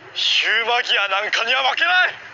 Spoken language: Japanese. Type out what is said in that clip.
ヒューマギアなんかには負けない。